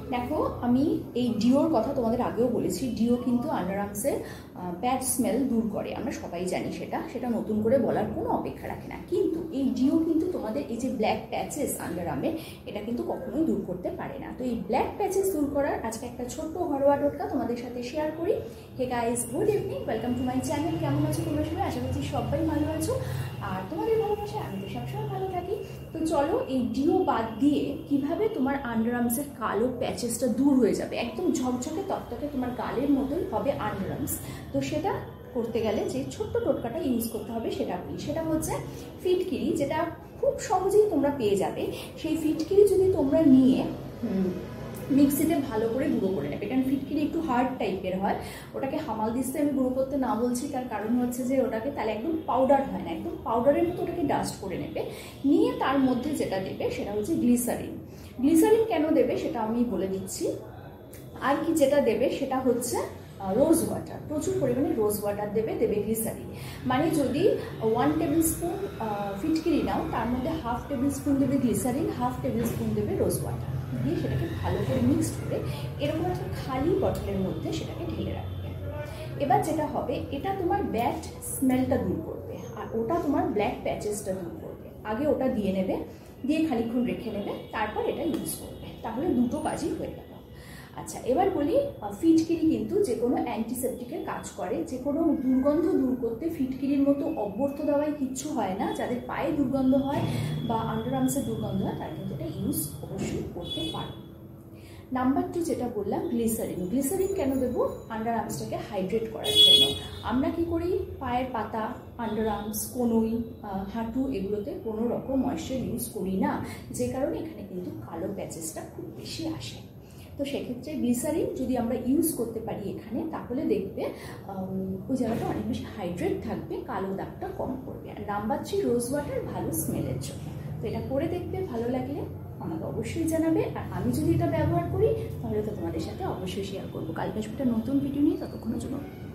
দেখো আমি এই ডিওর কথা তোমাদের আগেও বলেছি, ডিও কিন্তু আন্ডার আর্মসের ব্যাড স্মেল দূর করে, আমরা সবাই জানি সেটা নতুন করে বলার কোনো অপেক্ষা রাখে না। কিন্তু এই ডিও কিন্তু তোমাদের এই যে ব্ল্যাক প্যাচেস আন্ডার আর্মে, এটা কিন্তু কখনোই দূর করতে পারে না। তো এই ব্ল্যাক প্যাচেস দূর করার আজকে একটা ছোট্ট ঘরোয়া টোটকা তোমাদের সাথে শেয়ার করি। Hey guys, good evening, welcome to my channel. কেমন আছো তোমরা সবাই? আশা করছি সবাই ভালো আছো, আর তোমাদের ভালোবাসা আমি তো সবসময় ভালো থাকি। তো চলো এই ডিও বাদ দিয়ে কিভাবে তোমার আন্ডার আর্মসের কালো প্যাচেসটা দূর হয়ে যাবে, একদম ঝকঝকে তকতকে তোমার গালের মতোই হবে আন্ডার আর্মস। তো সেটা করতে গেলে যে ছোট্ট টোটকাটা ইউজ করতে হবে সেটা বলি, সেটা হচ্ছে ফিটকিরি, যেটা খুব সহজেই তোমরা পেয়ে যাবে। সেই ফিটকিরি যদি তোমরা নিয়ে মিক্সিতে ভালো করে গুঁড়ো করে নেবে, কারণ ফিটকিরি একটু হার্ড টাইপের হয়। ওটাকে হামাল দিস্তে আমি গুঁড়ো করতে না বলছি, তার কারণ হচ্ছে যে ওটাকে তাহলে একদম পাউডার হয় না, একদম পাউডারের মতো ওটাকে ডাস্ট করে নেবে। নিয়ে তার মধ্যে যেটা দেবে সেটা হচ্ছে গ্লিসারিন। গ্লিসারিন কেন দেবে সেটা আমি বলে দিচ্ছি। আর কি যেটা দেবে সেটা হচ্ছে রোজ ওয়াটার, প্রচুর পরিমাণে রোজ ওয়াটার দেবে গ্লিসারিন। মানে যদি 1 টেবিল স্পুন ফিটকিরি নাও, তার মধ্যে হাফ টেবিল স্পুন দেবে গ্লিসারিন, হাফ টেবিল স্পুন দেবে রোজ ওয়াটার, দিয়ে সেটাকে ভালো করে মিক্সড করে এরকম একটা খালি বটলের মধ্যে সেটাকে ঢেলে রাখবে। এবার যেটা হবে, এটা তোমার ব্যাড স্মেলটা দূর করবে, আর ওটা তোমার ব্ল্যাক প্যাচেসটা দূর করবে। আগে ওটা দিয়ে নেবে, দিয়ে খানিকক্ষণ রেখে নেবে, তারপর এটা ইউজ করবে, তাহলে দুটো কাজই হয়ে গেল। আচ্ছা, এবার বলি, ফিটকিরি কিন্তু যে কোনো অ্যান্টিসেপটিকের কাজ করে, যে কোনো দুর্গন্ধ দূর করতে ফিটকিরির মতো অব্যর্থ দেওয়াই কিচ্ছু হয় না। যাদের পায়ে দুর্গন্ধ হয় বা আন্ডার আর্মসের দুর্গন্ধ হয়, তারা কিন্তু এটা ইউজ অবশ্যই করতে পারে। নাম্বার 2 যেটা বললাম, গ্লিসারিন। গ্লিসারিন কেন দেবো? আন্ডার আর্মসটাকে হাইড্রেট করার জন্য। আমরা কি করি, পায়ের পাতা, আন্ডার আর্মস, কনুই, হাঁটু, এগুলোতে কোনো রকম ময়েশ্চার ইউজ করি না, যে কারণে এখানে কিন্তু কালো প্যাচেসটা খুব বেশি আসে। তো সেক্ষেত্রে গ্লিসারিন যদি আমরা ইউজ করতে পারি এখানে, তাহলে দেখবে ওই জায়গাটা অনেক বেশি হাইড্রেট থাকবে, কালো দাগটা কম করবে। আর নাম্বার 3 রোজ ওয়াটার, ভালো স্মেলের জন্য। তো এটা করে দেখবে, ভালো লাগলে আমাকে অবশ্যই জানাবে। আর আমি যদি এটা ব্যবহার করি তাহলে তো তোমাদের সাথে অবশ্যই শেয়ার করবো। কালকে আসবে একটা নতুন ভিডিও নিয়ে, ততক্ষণের জন্য